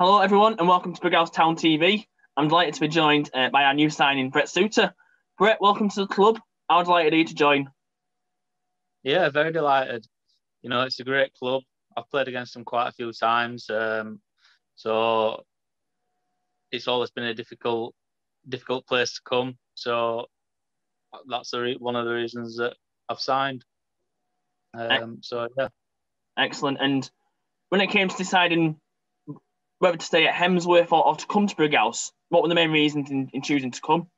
Hello, everyone, and welcome to Brighouse Town TV. I'm delighted to be joined by our new signing, Brett Suter. Brett, welcome to the club. How delighted are you to join? Yeah, very delighted. It's a great club. I've played against them quite a few times, so it's always been a difficult place to come. So that's one of the reasons that I've signed. So yeah, Excellent. And when it came to deciding whether to stay at Hemsworth or to come to Brighouse, what were the main reasons in choosing to come?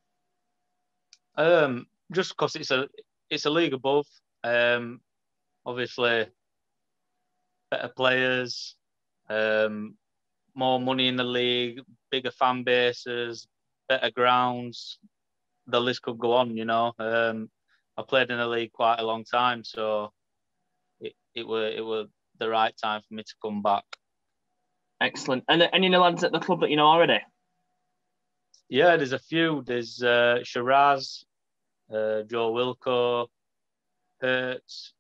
just because it's a league above. Obviously, better players, more money in the league, bigger fan bases, better grounds. The list could go on. I played in the league quite a long time, so it were the right time for me to come back. Excellent. And any lads at the club that you know already? Yeah, there's a few. There's Shiraz, Joe Wilco, Hertz.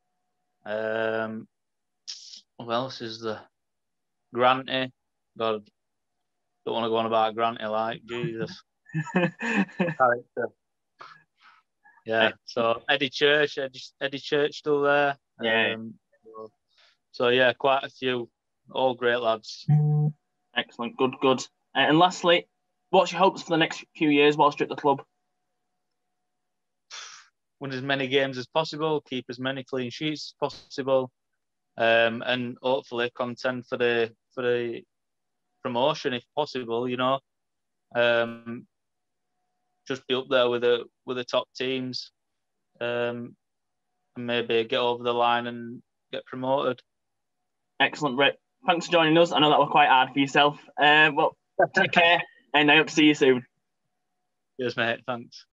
Who else is the Granty? God, don't want to go on about Granty like Jesus. Character. Yeah. So Eddie Church still there. Yeah. So yeah, quite a few, all great lads. Excellent. Good. And lastly, what's your hopes for the next few years whilst you're at the club? Win as many games as possible, keep as many clean sheets as possible, and hopefully contend for the promotion if possible. Just be up there with the top teams, and maybe get over the line and get promoted. Excellent, Brett. Thanks for joining us. I know that was quite hard for yourself. Well, take care, and I hope to see you soon. Cheers, mate. Thanks.